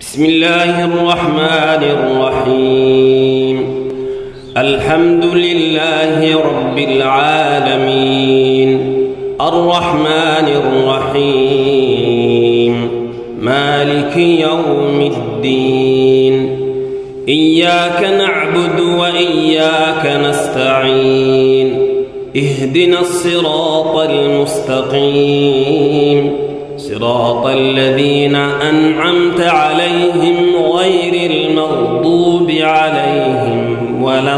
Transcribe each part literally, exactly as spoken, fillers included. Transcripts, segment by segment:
بسم الله الرحمن الرحيم. الحمد لله رب العالمين، الرحمن الرحيم، مالك يوم الدين. إياك نعبد وإياك نستعين، اهدنا الصراط المستقيم، صراط الذين أنعمت عليهم غير المغضوب عليهم ولا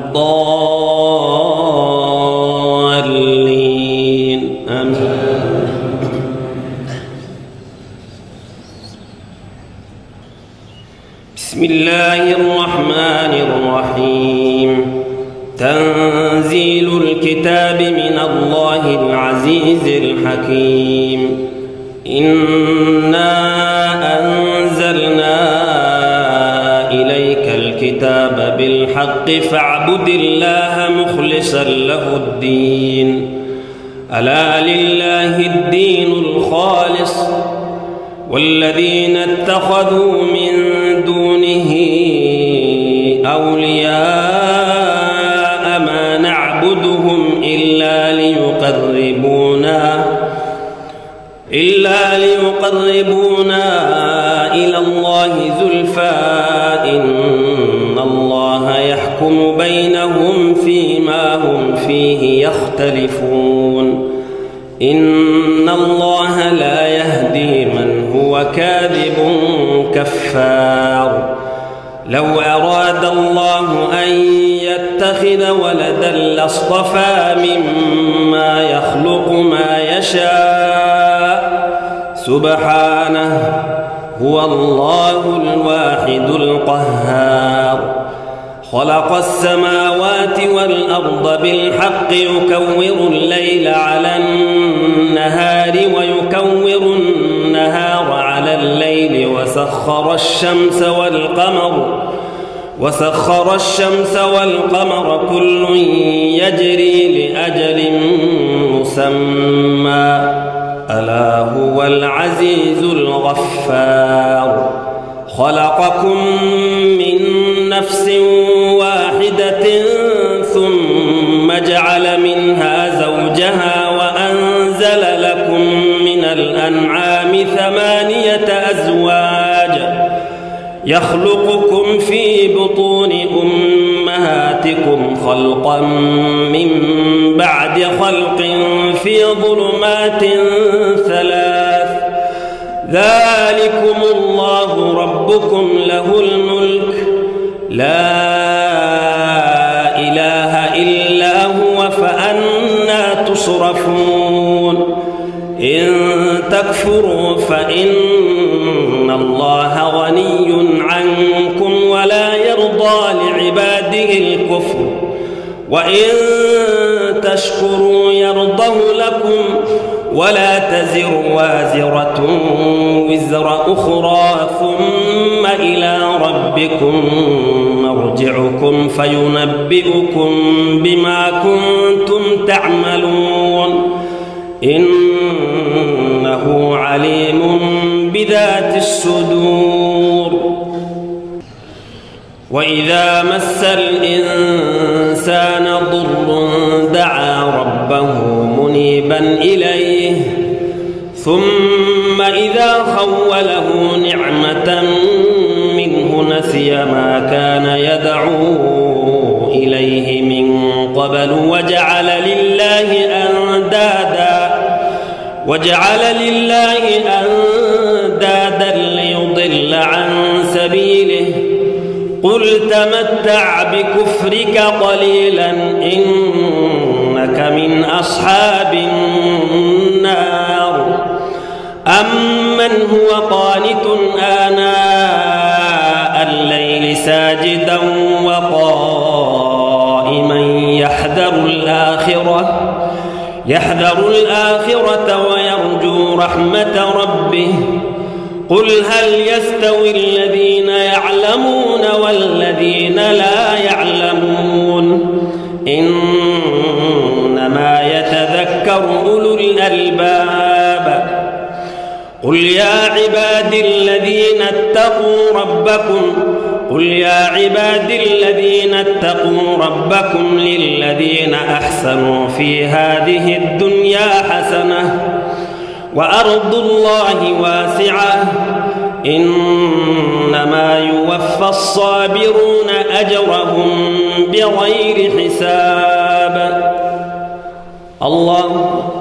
الضالين. آمين. بسم الله الرحمن الرحيم. تنزيل الكتاب من الله العزيز الحكيم. إنا أنزلنا إليك الكتاب بالحق فاعبد الله مخلصا له الدين. ألا لله الدين الخالص، والذين اتخذوا من دونه أولياء ما نعبدهم إلا ليقربونا إلا ليقربونا إلى الله زلفى إن الله يحكم بينهم فيما هم فيه يختلفون. إن الله لا يهدي من هو كاذب كفار. لو أراد الله أن يتخذ ولدا لاصطفى مما يخلق ما يشاء، سبحانه، هو الله الواحد القهار. خلق السماوات والأرض بالحق يكور الليل على النهار ويكور النهار على الليل، وسخر الشمس والقمر وسخر الشمس والقمر كل يجري لأجل مسمى، ألا هو العزيز الغفار. خلقكم من نفس واحدة ثم جعل منها زوجها وأنزل لكم من الأنعام ثمانية أزواج يخلقكم في بطون أمهاتكم خلقا من بعد خلق في ظلمات ثلاث، ذلكم الله ربكم له الملك، لا إله إلا هو، فأنى تصرفون. إن تكفروا فإن الله غني عنكم ولا يرضى لعباده الكفر، وإن تشكروا يرضه لكم، ولا تزر وازرة وزر أخرى، ثم إلى ربكم مرجعكم فينبئكم بما كنتم تعملون. إنه عليم بذات الصدور. وإذا مس الإنسان ضر دعا ربه منيبا إليه، ثم إذا خوله نعمة منه نسي ما كان يدعو إليه من قبل وجعل لله أندادا وجعل لله أندادا ليضل عن سبيله. قل تمتع بكفرك قليلا إنك من أصحاب النار. أمن هو قانت آناء الليل ساجدا وقائما يحذر الآخرة يحذر الآخرة ويرجو رحمة ربه. قل هل يستوي الذين يعلمون والذين لا يعلمون؟ إنما يتذكر أولو الألباب. قل يا عبادي الذين الذين اتقوا ربكم قل يا عبادي الذين اتقوا ربكم للذين أحسنوا في هذه الدنيا حسنة وأرض الله واسعة إنما يوفى الصابرون أجرهم بغير حساب. الله